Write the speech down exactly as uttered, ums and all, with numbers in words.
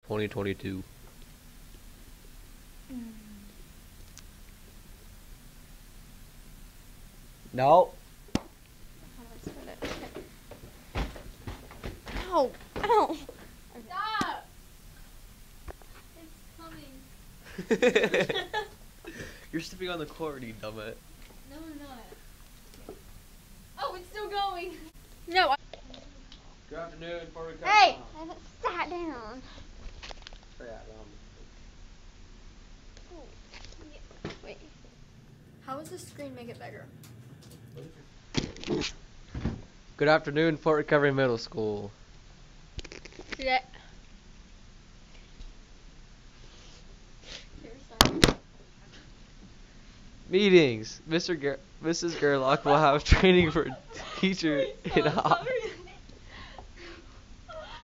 twenty twenty-two. Mm. No. Ow! Ow! Stop! It's coming. You're stepping on the cord, you dumbass. No, I'm not. Oh, it's still going. No. I Good afternoon, Fort Worth. hey! I haven't sat down. Wait. How does the screen make it bigger? Good afternoon, Fort Recovery Middle School. Yeah. Meetings. Mister Ger Missus Gerlach will have training for teacher in.